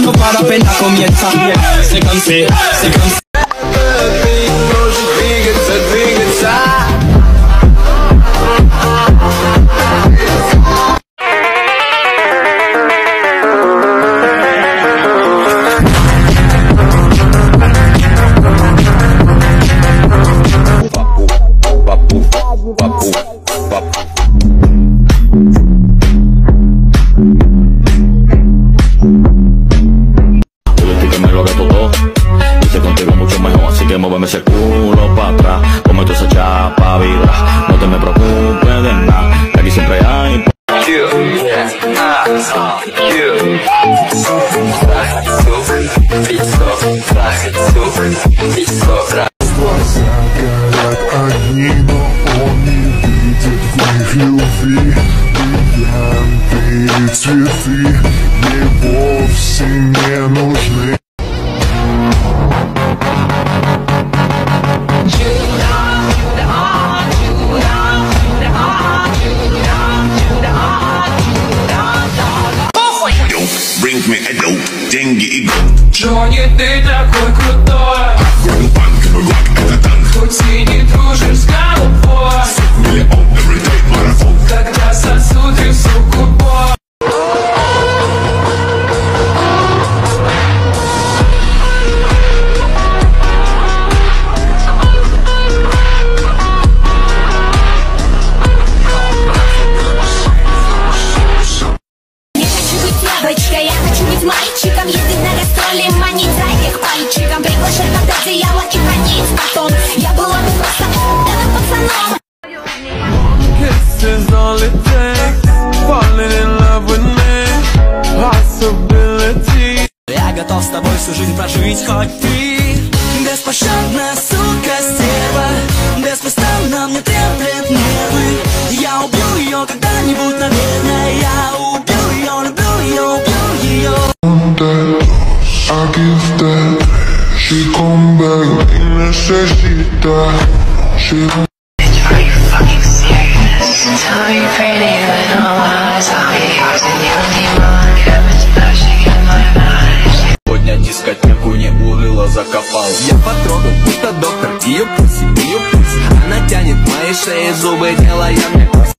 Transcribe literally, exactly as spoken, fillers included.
para apenas comienza. Se cansé, se cansé. Muéveme ese culo pa' atrás, como tú esa chapa vibra. No te me preocupes de nada, que aquí siempre hay. Горят огни, но он не видит в них любви. Бриллианты и цветы ей вовсе не нужны. Bring me a dope, деньги и год. Джонни, ты такой крутой. Панк, рок, это танк. Хоть и не дружишь с головой. Миллион, everyday марафон. Когда сосуд рису губой. Я хочу быть мальчиком, ездить на гастроли, манить зайких пальчиком, приглашать на одеяло и хранить батон. Я была бы просто этим пацаном. Kisses all it takes, falling in love with me, possibility. Я готов с тобой всю жизнь прожить, хоть ты беспощадная сука стерва, беспрестанно мне треплет нервы. Я убью ее когда-нибудь, наверное, я убью ее, люблю ее, убью ее. I give that, she come back, me necesita, she Are you fucking serious? Tell me you're pretty with no lies. I'll be yours and you'll be mine. Cabbage bashing in my mind. Сегодня дискотеку не урыло, закопал. Я потрогал, будто доктор, ее пульси, ее пульси. Она тянет мои шеи, зубы, делая мне